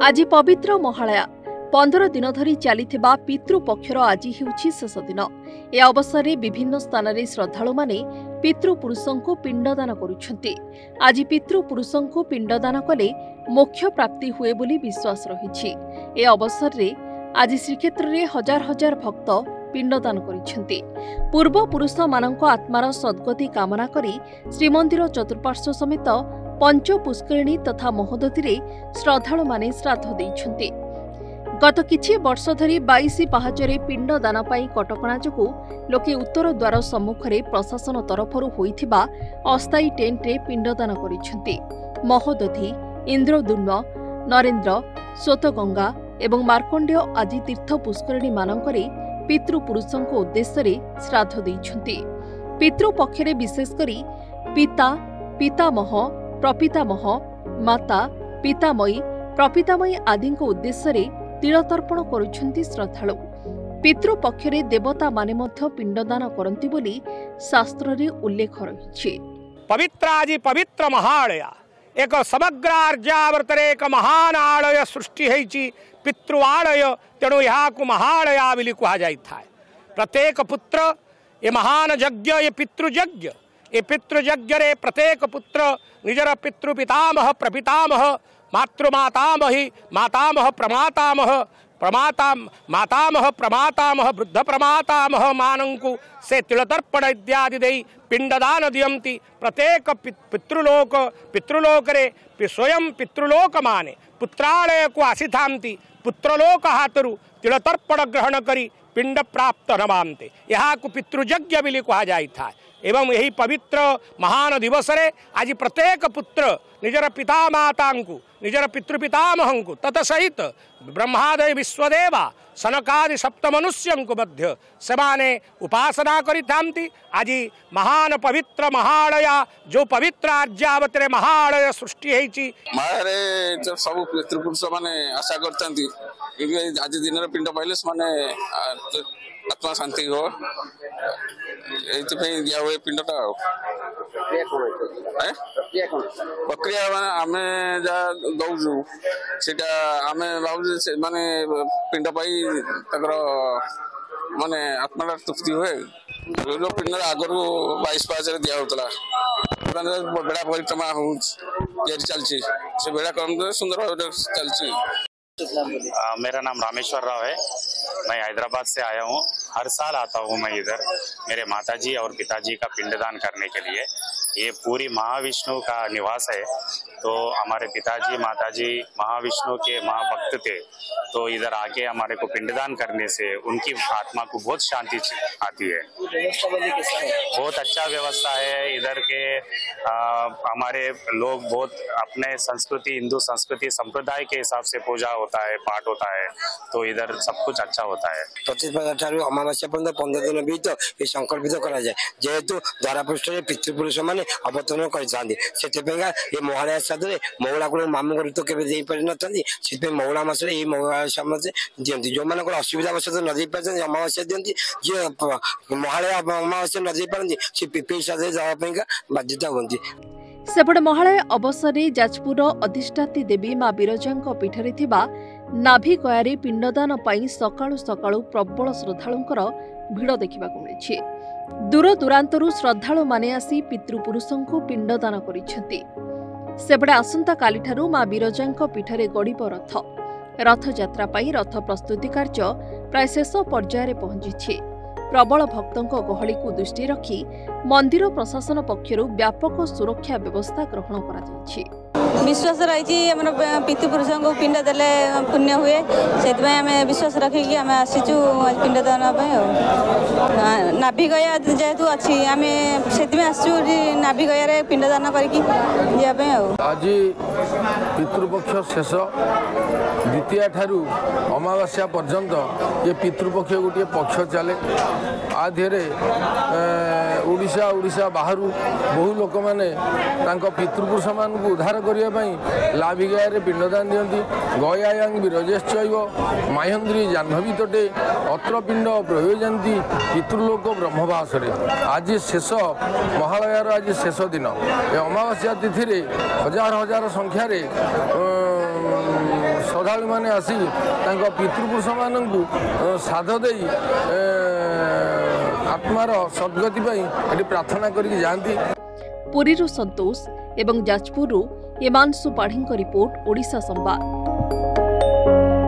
आज पवित्र महालया 15 दिन धरी चलिथिबा पितृपक्षर आज हेउछि शेष दिन। ए अवसर में विभिन्न स्थान में श्रद्धालु माने पितृपुरुषों को पिंडदान करुछन्ति। आज पितृपुरुषों पिंडदान कले मोक्ष प्राप्ति हुए बोली विश्वास रहिछि। ए अवसर में आज श्रीक्षेत्र में हजार हजार भक्त पिंडदान करिछन्ति। पूर्व पुरुष मानक आत्मार सद्गति कामना करी श्रीमंदिर चतुर्पार्श्व समेत पंच पुष्करिणी तथा महोदधि श्रद्धालु माने श्राद्ध दैछन्ति। गत किछि वर्ष धरी 22 पाहाचरे पिंडदान पाई कटकणा जोगु लोके उत्तर द्वार सम्मुखरे प्रशासन तरफरु होइथिबा अस्थायी टेंट रे पिंडदान करिछन्ति। महोदधि, इंद्रदुम्न, नरेंद्र, स्वतगंगा एवं मार्कंडेय आदि तीर्थ पुष्करिणी मानकरे पितृपुरुषों उद्देश्य श्राद्ध दैछन्ति। पितृपक्षरे विशेष करी पिता, पितामह, प्रपितामह, माता, पितामयी, प्रपितामयी आदि उद्देश्य तिलतर्पण करुछन्ति श्रद्धालु। पितृपक्षरे देवता माने मध्य पिंडदान करन्ति बोली शास्त्र रे उल्लेख रहिछि। पवित्र आज पवित्र महालया एक समग्र आर्यावर्तरे एक महान आलय सृष्टि होइछि पितृआलय। तेणु यहाँ महालया बोली कहा जाता है। प्रत्येक पुत्र ये महान यज्ञ ये पितृयज्ञ ये पितृयज्ञ रे प्रत्येक पुत्र निजर पितृपितामह प्रपितामह मातृमातामही मातामह प्रमातामह प्रमाता मातामह प्रमातामह वृद्ध प्रमातामह मानंकु से तिलतर्पण इत्यादि दे पिंडदान दियंती। प्रत्येक पितृलोक रे स्वयं पितृलोक माने पुत्रालय को आसीथांती। पुत्रलोक हाथरु तिलतर्पण ग्रहण करी पिंड प्राप्त नमांते। यहाँ को पितृयज्ञ बोली कहा जाता है। एवं यही पवित्र महान दिवस रे आज प्रत्येक पुत्र निजर पितामाता निजर पितृपितामह तत्सहित ब्रह्मादय विश्वदेवा सनकादि सप्त मनुष्यों मध्य सेमाने उपासना करिथांती। आज महान पवित्र महालया जो पवित्र आर्यावतरे महालय सृष्टि होइछि। मारे जब सब पितृपुरुष माने आशा करथांती आज दिन पिंड पाइले माने आत्मा शांति हो एथि दिया हुए पिंडटा प्रक्रिया आम जा दौजु सेटा आम भावु माने पिंड पाई माने आत्मा तृप्ति हुए। पिंड आगु 22 पाहाचरे दिया होता बेड़ा परिक्रमा हो चलती से बेड़ा क्रम सुंदर भाव चलती। मेरा नाम रामेश्वर राव है। मैं हैदराबाद से आया हूँ। हर साल आता हूँ मैं इधर मेरे माताजी और पिताजी का पिंडदान करने के लिए। ये पूरी महाविष्णु का निवास है। तो हमारे पिताजी माताजी महाविष्णु के महाभक्त थे। तो इधर आके हमारे को पिंडदान करने से उनकी आत्मा को बहुत शांति आती है। बहुत अच्छा व्यवस्था है इधर के। हमारे लोग बहुत अपने संस्कृति हिंदू संस्कृति संप्रदाय के हिसाब से पूजा होता है, पाठ होता है। तो इधर सब कुछ अच्छा होता है। 25 अमावास्या पर्यंत 15 दिन बीत ये संकल्पित करा जाए जेहेतु धरापृष्ठ पितृपुरुष माने अवतरण कर महालया साधे मौला को मामू घर तो केवे पारि मौला मस दिखती जो मान असुविधा अवश्य न दे पारे अमावास्या दिखती जी महालया अमावास्या न दे पारती सी पिपी साधे जावाई बाध्यता होती। सेपटे महालय अवसर में जाजपुर अधिष्ठात्री देवी मां बिरजा पीठरे थिबा नाभि गयारे पिंडदान पाई सकाळु सकाळु प्रबल श्रद्धालुंकर भिड़ देखा मिली। दूर दूरांतरु श्रद्धालु माने आसी पितृपुरुषों को पिंडदान करिसेंति। सेपटे आसंता कालीठारु मां बिरजा पीठरे गड़िब रथ यात्रा पाई रथ प्रस्तुति कार्य प्राय शेष पर्यायर पहुंची। प्रबल भक्तों गहली को दृष्टि रखी मंदिर प्रशासन पक्षरु व्यापक सुरक्षा व्यवस्था ग्रहण करा जायछि। विश्वास रही पितृपुरुषों को पिंड देले पुण्य हुए से विश्वास रखिकी आम आसीचु पिंडदान नाभि गया जेहेतु अच्छी आम से आसचु नाभि गया पिंडदान करके आज पितृपक्ष शेष द्वितीय ठारू अमावास्या पर्यंत ये पितृपक्ष गोटे पक्ष चले आधे ओडिशा ओडिशा बाहर बहु लोक मैंने पितृपुरुष मान उद्धार करने लाभि गया पिंडदान दिखती। गयायांग विरजेश्चैव माहेन्द्री जाह्नवी तटे अत्र पिंड प्रयोजंती पितृलोक ब्रह्मवास। आज शेष महालयार आज शेष दिन अमावास्या तिथि हजार हजार संख्यार श्रद्धालु मैंने आसी पितृपुरुष मानू श्राद्ध दे आत्मार सद्गति ये प्रार्थना करके जाती। पुरीरू संतोष एवं जाजपुरु हिमांशु पाढ़ी रिपोर्ट ओडिशा संवाद।